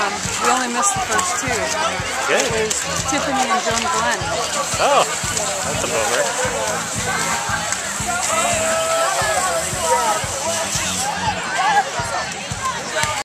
We only missed the first two. Good. It was Tiffany and Joan Glenn. Oh, that's a bummer.